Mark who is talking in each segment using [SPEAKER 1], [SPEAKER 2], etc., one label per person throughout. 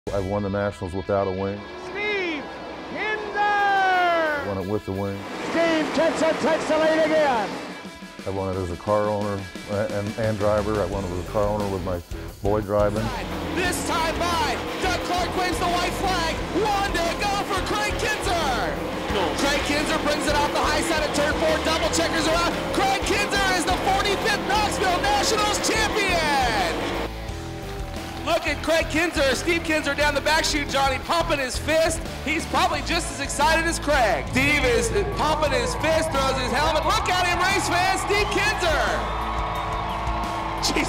[SPEAKER 1] I've won the Nationals without a wing.
[SPEAKER 2] Steve Kinser!
[SPEAKER 1] Won it with the wing.
[SPEAKER 2] Steve Kinser takes the lead again.
[SPEAKER 1] I won it as a car owner and driver. I won it as a car owner with my boy driving.
[SPEAKER 3] This time by Doug Clark waves the white flag. 1 to go for Craig Kinser. Craig Kinser brings it off the high side of turn 4. Double checkers around. Craig Kinser is the 45th Knoxville Nationals champion. Look at Craig Kinser, Steve Kinser down the back chute, Johnny, pumping his fist. He's probably just as excited as Craig. Steve is pumping his fist, throws his helmet. Look at him, race fans, Steve Kinser. Jeez.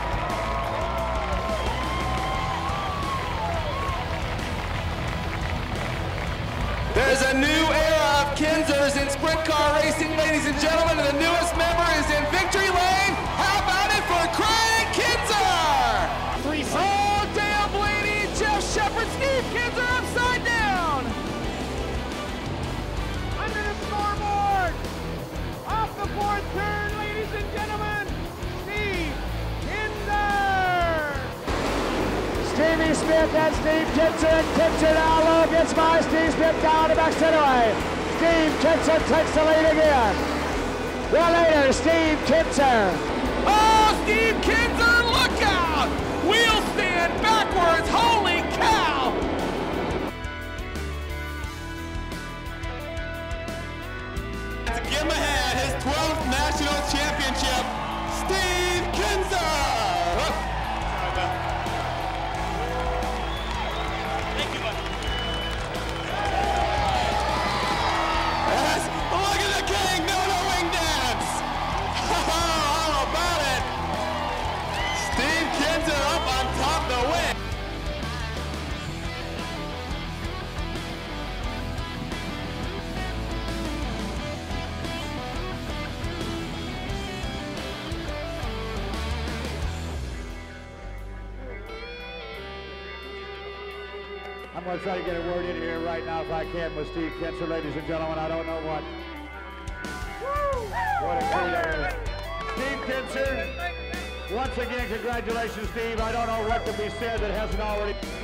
[SPEAKER 3] There's a new era of Kinsers in sprint car racing, ladies and gentlemen, and the newest member is in victory lane. How about it for Craig Kinser? Oh, damn, Blaney, Jeff Shepard, Steve Kinser upside down.
[SPEAKER 2] Under the scoreboard. Off the fourth turn, ladies and gentlemen. Steve Kinser. Stevie Smith and Steve Kinser, and Kinser now low gets by Steve Smith down the back straightaway. Steve Kinser takes the lead again. Well later, Steve Kinser.
[SPEAKER 3] Oh, Steve Kinser, look out! Wheel stand backwards, holy cow! To give him a hand, his 12th national championship, Steve Kinser! Thank you, buddy. Yes, look at the king, no wing dance! How about it? Steve Kinser up on top the win.
[SPEAKER 2] I'm going to try to get a word in here right now if I can with Steve Kinser, ladies and gentlemen. I don't know what. What a great Steve Kinser. Once again, congratulations, Steve. I don't know what to be said that hasn't already.